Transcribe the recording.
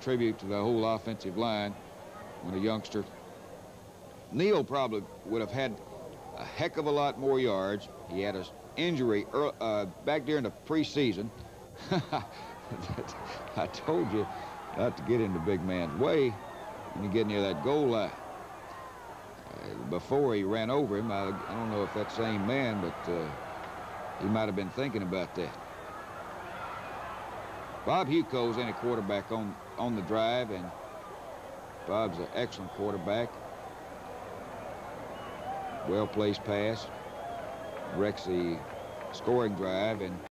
tribute to the whole offensive line when a youngster. Neal probably would have had a heck of a lot more yards. He had an injury back during the preseason. I told you not to get in the big man's way when you get near that goal line. Before he ran over him, I don't know if that same man, but he might have been thinking about that. Bob Huco's in a quarterback on the drive, and Bob's an excellent quarterback. Well-placed pass wrecks the scoring drive, and